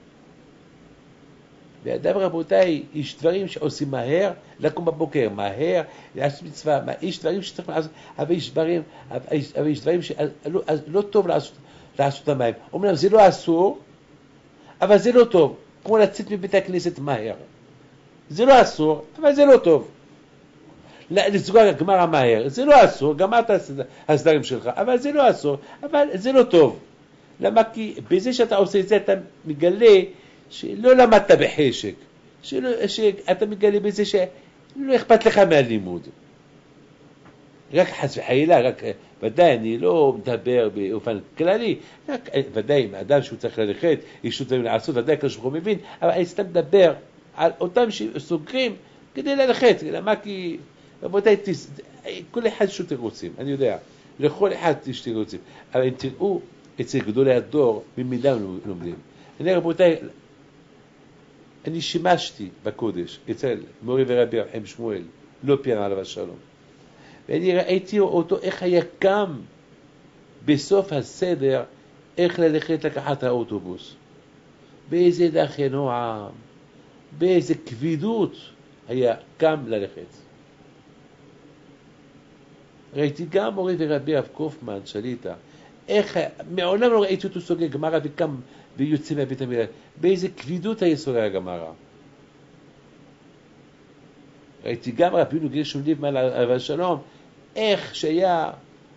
ואדם רבותיי, יש דברים שעושים מהר, לקום בבוקר, מהר, לעשות מצווה, יש דברים שצריך לעשות, אבל יש דברים, אבל יש דברים שלא טוב לעשות, לעשות המים. אומרים, זה לא אסור, אבל זה לא טוב, כמו לצאת מבית הכנסת מהר. זה לא אסור, אבל זה לא טוב. לסגור גמר מהר, זה לא אסור, גמרת הסדרים שלך, אבל זה לא אסור, אבל זה לא טוב. למה? כי בזה שאתה עושה את זה, אתה מגלה שלא למדת בחשק, שלא, שאתה מגלה בזה שלא אכפת לך מהלימוד. רק חס וחלילה, רק, ודאי, אני לא מדבר באופן כללי, רק, ודאי, אם האדם שהוא צריך ללכת, יש לו דברים לעשות, ודאי, כמו שהוא מבין, אבל אני סתם מדבר על אותם שסוגרים כדי ללכת, למה כי, רבותיי, כל אחד יש לו תירוצים, אני יודע, לכל אחד יש תירוצים, אבל אם תראו אצל גדולי הדור, במידה לומדים. אני, רבותיי, אני שימשתי בקודש אצל מורי ורבי רחם שמואל, לא פיין עליו השלום. ואני ראיתי אותו איך היה קם בסוף הסדר, איך ללכת לקחת האוטובוס. באיזה דרכי נועם, באיזה כבידות היה קם ללכת. ראיתי גם מורי ורבי רב קופמן, שליטה, איך, מעולם לא ראיתי אותו סוגר גמרא וקם ויוצא מהבית המדרש. באיזה כבידות היה סוגר הגמרא. ראיתי גם רבינו גרשום ליבמן עליו השלום, איך שהיה,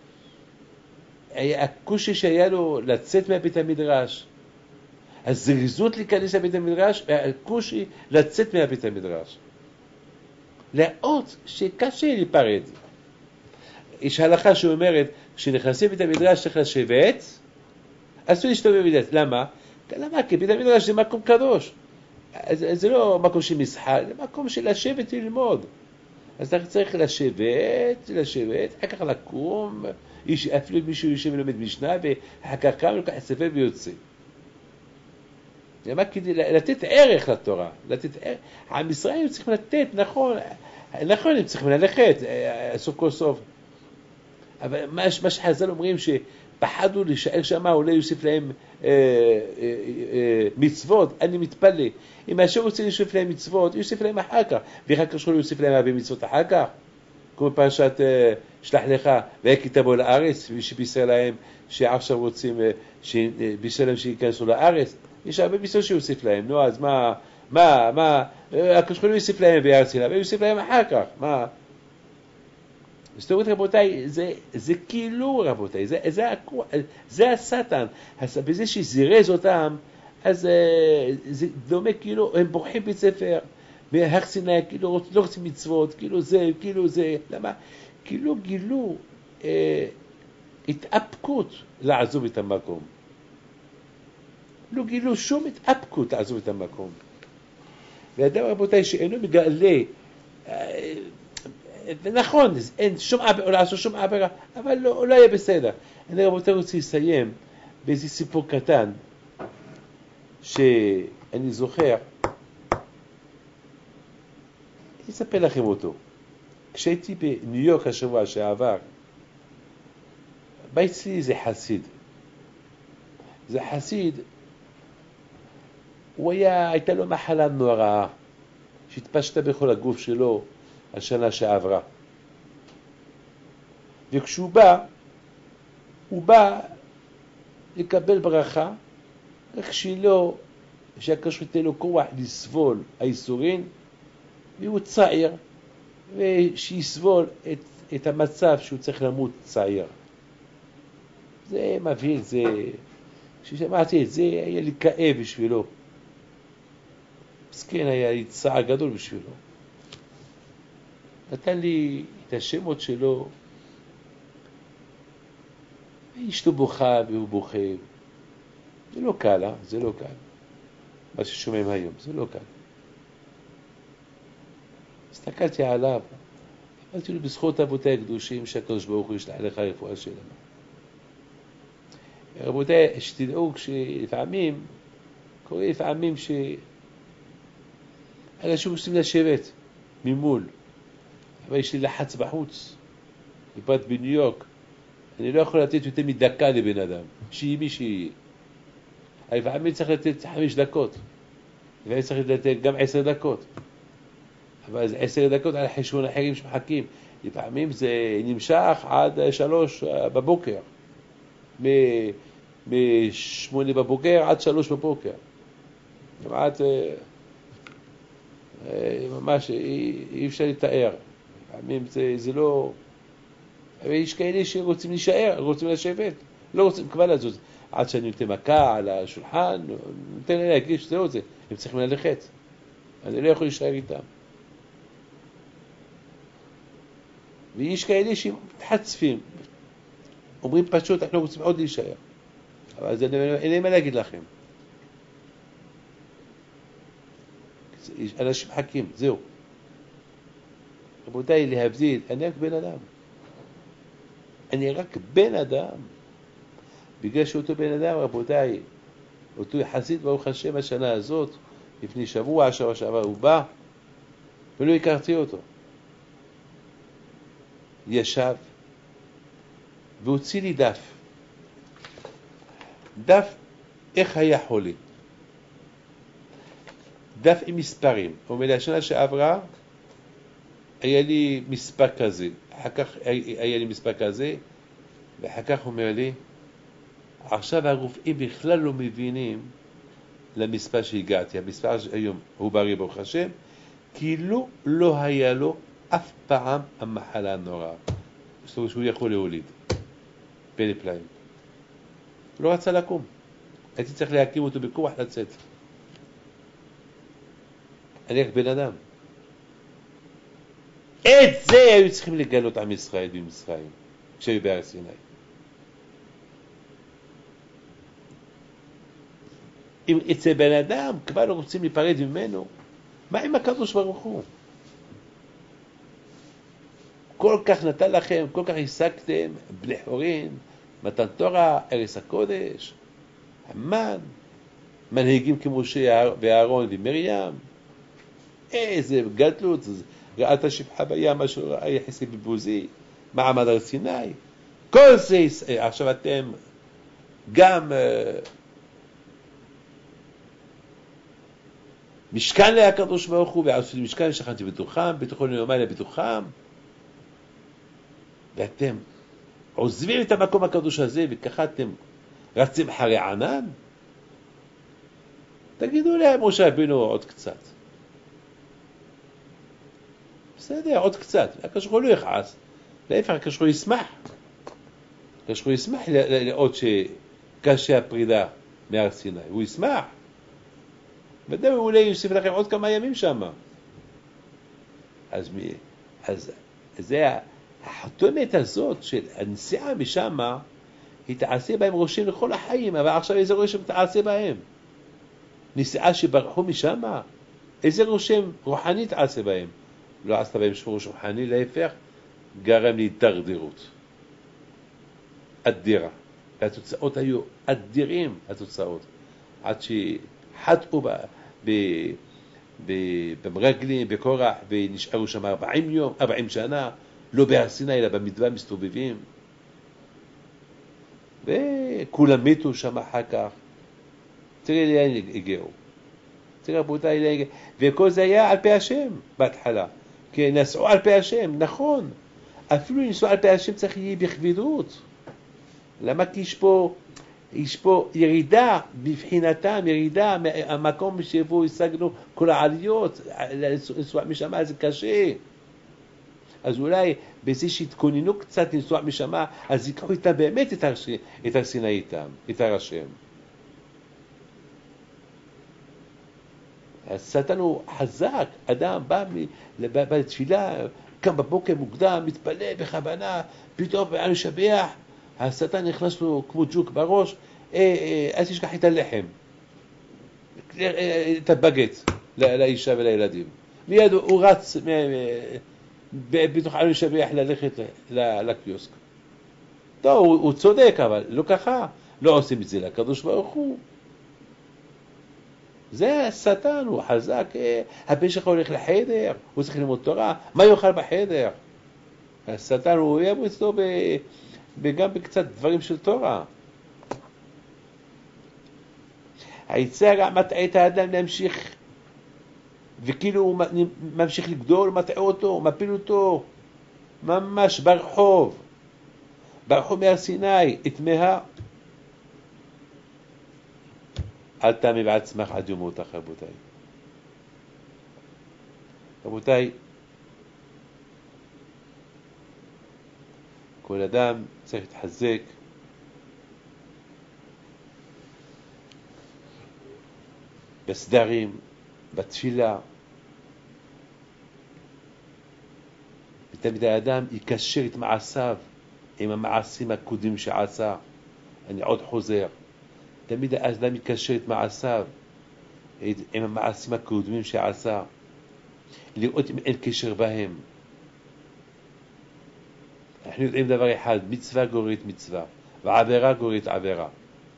היה הקושי שהיה לו לצאת מהבית המדרש, הזריזות להיכנס לבית המדרש, והקושי לצאת מהבית המדרש. לראות שקשה להיפרד. יש הלכה שאומרת, כשנכנסים לבית המדרש צריך לשבת, אסור להשתובב בבית. למה? למה? כי בית המדרש זה מקום קדוש. זה, זה לא מקום של משחק, זה מקום של לשבת וללמוד. אז אתה צריך לשבת, לשבת, אחר כך לקום, איש, אפילו מישהו יושב ולומד משנה, ואחר כך קם ולוקח ספר ויוצא. למה? כדי לתת ערך לתורה, לתת ערך. עם ישראל הם צריכים לתת, נכון, נכון, הם צריכים ללכת, סוף כל סוף. אבל מה, מה שחז"ל אומרים שפחדו להישאר שם, אולי יוסיף להם אה, אה, אה, מצוות, אני מתפלא. אם אשר רוצה להוסיף להם מצוות, יוסיף להם אחר כך. ואחר כך שלא יוסיף להם הרבה מצוות אחר כך. כמו פרשת אה, שלח לך, והקי תבוא לארץ, ושבישר להם שעכשיו רוצים, אה, שבישר להם שיכנסו לארץ. יש הרבה מצוות שיוסיף להם. נו, אז מה, מה, מה, הקשור לא יוסיף להם בארץ אלא, ויוסיף להם אחר כך. מה? זאת אומרת, רבותיי, זה, זה כאילו, רבותיי, זה, זה, זה השטן. בזה שזירז אותם, אז זה דומה כאילו, הם בורחים בית ספר, מהר סיני, כאילו לא רוצים מצוות, כאילו זה, כאילו זה, למה? כאילו גילו אה, התאפקות לעזוב את המקום. לא גילו שום התאפקות לעזוב את המקום. והאדם, רבותיי, שאינו מגלה, אה, ונכון, אין שום עבר, לעשות שום עבירה, אבל לא, לא יהיה בסדר. אני רבותיי רוצה לסיים באיזה סיפור קטן, שאני זוכר, אני אספר לכם אותו. כשהייתי בניו יורק השבוע שעבר, בא אצלי זה חסיד. זה חסיד, הוא היה, הייתה לו מחלה נוראה, שהתפשטה בכל הגוף שלו, השנה שעברה. וכשהוא בא, הוא בא לקבל ברכה, רק שלא, שהקדוש ייתן לו כוח לסבול האיסורים, והוא צעיר, ושיסבול את, את המצב שהוא צריך למות צעיר. זה מביא, זה, כששמעתי את זה, היה לי כאב בשבילו. מסכן, היה לי צער גדול בשבילו. נתן לי את השמות שלו, ואשתו בוכה והוא בוכה. זה לא קל, אה? זה לא קל. מה ששומעים היום, זה לא קל. הסתכלתי עליו, אמרתי לו בזכות אבותיי הקדושים שהקדוש ברוך הוא ישלח לך רפואה שלמה. רבותיי, שתדעו שלפעמים, קורה לפעמים ש... אנשים רוצים לשבת ממול, אבל יש לי לחץ בחוץ, בפרט בניו יורק, אני לא יכול לתת יותר מדקה לבן אדם, שיהיה מי שיהיה. לפעמים צריך לתת חמש דקות, לפעמים צריך לתת גם עשר דקות, אבל זה עשר דקות על חשבון אחרים שמחכים, לפעמים זה נמשך עד שלוש בבוקר, משמונה בבוקר עד שלוש בבוקר, כמעט ממש אי אפשר לתאר, לפעמים זה, זה לא, יש כאלה שרוצים להישאר, רוצים לשבת, לא רוצים כבר לזוז, עד שאני נותן מכה על השולחן, נותן לי להגיד שזהו זה, הם צריכים ללכת, אני לא יכול להישאר איתם. ויש כאלה שמתחצפים, אומרים פשוט, אנחנו רוצים עוד להישאר. אבל זה אין לי מה להגיד לכם. אנשים מחכים, זהו. רבותיי, להבדיל, אני רק בן אדם. אני רק בן אדם. בגלל שאותו בן אדם, רבותיי, אותו יחסית ברוך השם השנה הזאת, לפני שבוע, שבוע שעבר הוא בא, ולא הכרתי אותו. ישב, והוציא לי דף. דף, איך היה חולי. דף עם מספרים. הוא אומר לי, השנה שעברה, היה לי מספר כזה. אחר כך היה לי מספר כזה, ואחר כך הוא אומר לי, עכשיו הרופאים בכלל לא מבינים למספר שהגעתי. המספר היום הוא בריא ברוך השם, כאילו לא היה לו אף פעם המחלה הנוראה. זאת אומרת שהוא יכול להוליד. פלא פלאים. לא רצה לקום. הייתי צריך להקים אותו בכוח לצאת. אני רק בן אדם. את זה היו צריכים לגלות עם ישראל במצרים, כשהיו בהר סיני. אם אצל בן אדם כבר לא רוצים להיפרד ממנו, מה עם הקדוש ברוך הוא? כל כך נתן לכם, כל כך השגתם, בני חורין, מתן תורה, ארץ הקודש, המן, מנהיגים כמו משה ואהרון ומרים, איזה גדלות, ראת שפחה בים, מה שראה יחסי בבוזי, מעמד הר סיני, כל זה, עכשיו אתם גם משכן להקדוש ברוך הוא, ועשו משכן שכנתי בתוכם, בתוכו נאמר לבתוכם, ואתם עוזבים את המקום הקדוש הזה, וככה אתם רצים אחרי ענן? תגידו להם, משה רבינו, עוד קצת. בסדר, עוד קצת. הקדוש ברוך הוא לא יכעס. להפך, הקדוש ברוך הוא ישמח. הקדוש ברוך הוא ישמח לראות שקשה הפרידה מהר סיני. הוא ישמח. ודאי אולי יוסיף לכם עוד כמה ימים שם. אז, אז זה החתומת הזאת של הנסיעה משם, היא תעשה בהם רושם לכל החיים, אבל עכשיו איזה רושם תעשה בהם? נסיעה שברחו משם, איזה רושם רוחני תעשה בהם? לא עשתה בהם שום רושם רוחני, להפך, גרם להידרדרות. אדירה. והתוצאות היו אדירים, התוצאות. עד שחטאו ב... ב... במרגלים, בקורח, ונשארו שם ארבעים יום, ארבעים שנה, לא בהר סיני, אלא במדבר מסתובבים. וכולם מתו שם אחר כך. תראה לאן הגיעו. תראה רבותיי לאן הגיעו. וכל זה היה על פי השם בהתחלה. כי נסעו על פי השם, נכון. אפילו נסעו על פי השם צריך יהיה בכבדות. למה? כי יש פה, יש פה ירידה בבחינתם, ירידה מהמקום שבו השגנו כל העליות. לנסוע משם זה קשה. אז אולי בזה שהתכוננו קצת לנסוע משם, אז ייקחו איתם באמת את, הרש... את הר סיני איתם, את הר השם. השטן הוא חזק, אדם בא לתפילה, קם בבוקר מוקדם, מתפלל בכוונה, פתאום היה לשבח, השטן נכנס לו כמו ג'וק בראש, אז תשכח את הלחם, את הבגט לאישה ולילדים. מיד הוא רץ בתוך עלו לשבח ללכת לקיוסק. טוב, הוא, הוא צודק, אבל לא ככה. לא עושים את זה לקדוש ברוך הוא. זה השטן, הוא חזק. הבן שלך הולך לחדר, הוא צריך ללמוד תורה. מה יאכל בחדר? השטן הוא יבוא אצלו גם בקצת דברים של תורה. היצר מטעה את האדם להמשיך, וכאילו הוא ממשיך לגדול, מטעה אותו, מפיל אותו, ממש ברחוב, ברחוב מהר סיני, התמהה. אל תמי בעצמך עד יום מותך, רבותיי. רבותיי, כל אדם צריך להתחזק, בסדרים, בתפילה, ותמיד האדם יקשר את מעשיו עם המעשים הקודמים שעשה. אני עוד חוזר, תמיד האדם יקשר את מעשיו עם המעשים הקודמים שעשה, לראות אם אין קשר בהם. אנחנו יודעים דבר אחד, מצווה גוררת מצווה, ועבירה גוררת עבירה.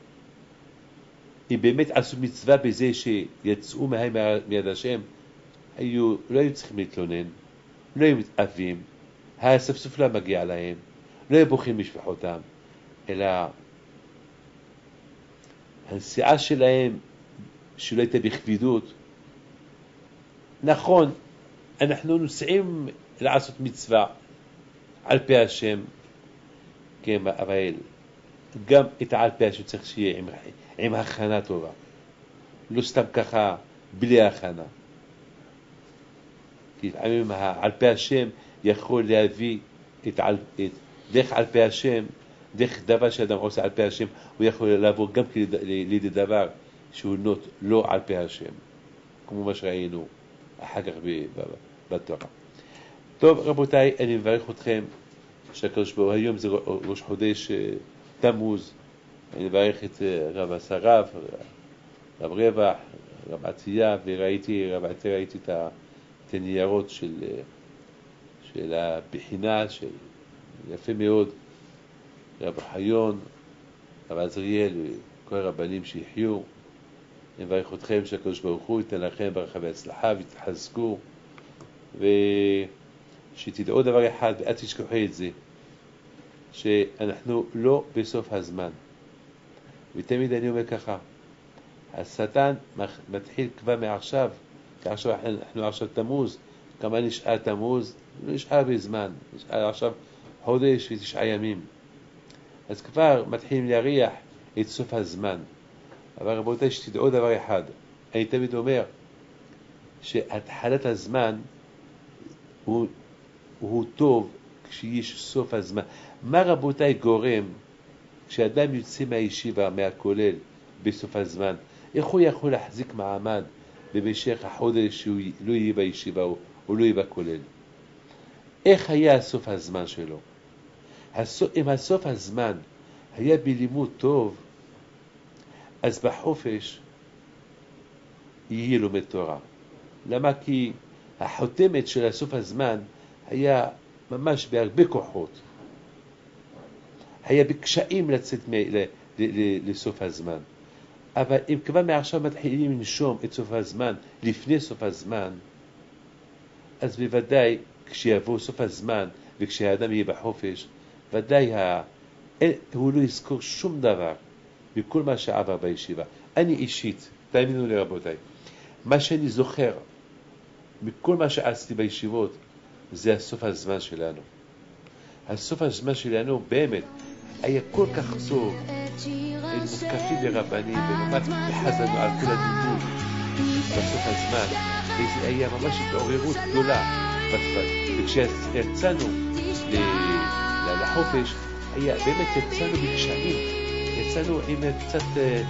אם באמת עשו מצווה בזה שיצאו מהם מיד השם, היו, לא היו צריכים להתלונן, לא היו מתאבים, הספסוף לא מגיע להם, לא היו בוכים משפחותם, אלא הנסיעה שלהם שלא הייתה בכבידות. נכון, אנחנו נוסעים לעשות מצווה על פי השם, כן, אבל גם את על פי השם צריך שיהיה עם, עם הכנה טובה, לא סתם ככה בלי הכנה. כי לפעמים על פי השם יכול להביא את, על, את דרך על פי השם, דרך דבר שאדם עושה על פי השם, הוא יכול לעבור גם לידי דבר שהוא נוט לא על פי השם, כמו מה שראינו אחר כך בתורה. טוב רבותיי, אני מברך אתכם שהקדוש ברוך הוא, היום זה ראש חודש תמוז, אני מברך את רב הסרב, רב רווח, רב עצייה, וראיתי, רב עצייה, ראיתי את הניירות של, של הבחינה, של יפה מאוד, רב חיון, רב עזריאל, כל הרבנים שיחיו. אני מברך אתכם שהקדוש ברוך הוא ייתן לכם ברכה והצלחה ותחזקו, ושתדעו דבר אחד ואל תשכחו את זה, שאנחנו לא בסוף הזמן. ותמיד אני אומר ככה, השטן מתחיל כבר מעכשיו, כי עכשיו אנחנו עכשיו תמוז, כמה נשאר תמוז? לא נשאר בזמן, נשאר עכשיו חודש ותשעה ימים, אז כבר מתחילים להריח את סוף הזמן. אבל רבותיי, שתדעו דבר אחד, אני תמיד אומר שהתחלת הזמן הוא, הוא טוב כשיש סוף הזמן. מה רבותיי גורם כשאדם יוצא מהישיבה, מהכולל בסוף הזמן? איך הוא יכול להחזיק מעמד במשך החודש שהוא לא יהיה בישיבה או, או לא יהיה בכולל? איך היה סוף הזמן שלו? הסוף, אם הסוף הזמן היה בלימוד טוב, אז בחופש יהיה לומד תורה. למה? כי החותמת של הסוף הזמן היה ממש בהרבה כוחות, היה בקשיים לצאת מ- ל- ל- ל- לסוף הזמן. אבל אם כבר מעכשיו מתחילים לנשום את סוף הזמן לפני סוף הזמן, אז בוודאי כשיבוא סוף הזמן וכשהאדם יהיה בחופש, ודאי ה... הוא לא יזכור שום דבר מכל מה שעבר בישיבה. אני אישית, תאמינו לי רבותיי, מה שאני זוכר מכל מה שעשיתי בישיבות זה הסוף הזמן שלנו. הסוף הזמן שלנו באמת היה כל כך טוב, היינו מותקפים לרבנים וממש חזרנו על כל הדיבור בסוף הזמן, וזה היה ממש התעוררות גדולה. וכשיצאנו לחופש, היה באמת יצאנו בקשיים, יצאנו עם קצת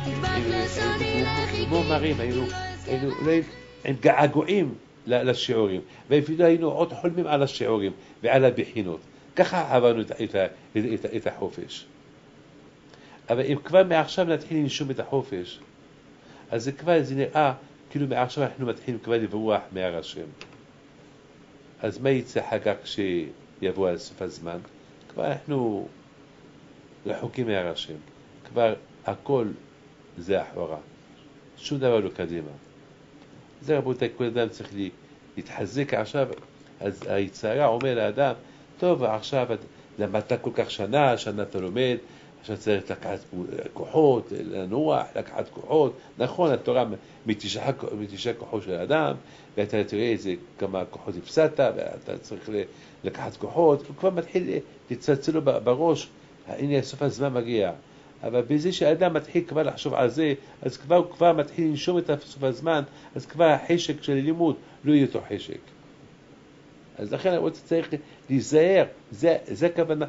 כמו מרים, היינו עם געגועים לשיעורים, ואפילו היינו עוד חולמים על השיעורים ועל הבחינות. ככה עברנו את, את, את, את החופש. אבל אם כבר מעכשיו נתחיל לנשום את החופש, אז זה כבר זה נראה כאילו מעכשיו אנחנו מתחילים כבר לברוח מהר השם. אז מה יצא אחר כך כשיבוא על סוף הזמן? כבר אנחנו רחוקים מהר השם. כבר הכל זה אחורה. שום דבר לא קדימה. זה רבותיי, כל אדם צריך להתחזק עכשיו. אז היצרה אומר לאדם, טוב, עכשיו למדת כל כך שנה, שנה אתה לומד, עכשיו צריך לקחת כוחות, לנוח, לקחת כוחות. נכון, התורה מתשעה, מתשעה כוחות של האדם, ואתה תראה איזה כמה כוחות הפסדת, ואתה צריך לקחת כוחות, הוא כבר מתחיל לצלצל לו בראש, הנה סוף הזמן מגיע. אבל בזה שהאדם מתחיל כבר לחשוב על זה, אז כבר הוא כבר מתחיל לנשום את סוף הזמן, אז כבר החשק של לימוד לא יהיה אותו חשק. אז לכן הוא צריך להיזהר, זה, זה הכוונה,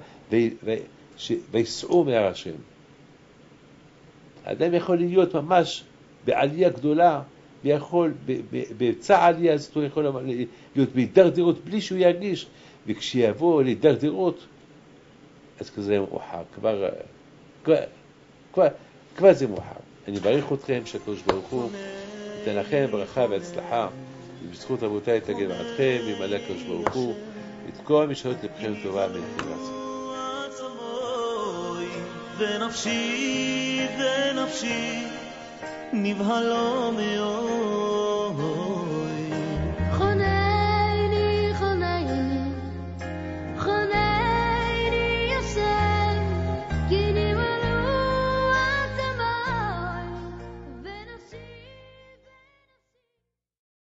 ויסעו מהר השם. האדם יכול להיות ממש בעלייה גדולה, ויכול בצע עלייה, אז הוא יכול להיות בהידרדרות בלי שהוא ירגיש, וכשיבוא להידרדרות, אז כזה מאוחר, כבר, כבר, כבר, כבר זה מאוחר. אני מברך אתכם שהקדוש ברוך הוא ייתן לכם ברכה והצלחה, ובזכות רבותיי תגן בעדכם, וימלא הקדוש ברוך הוא את כל משאלות לבכם טובה ונתחילה. ונפשי ונפשי נבהלו מאוד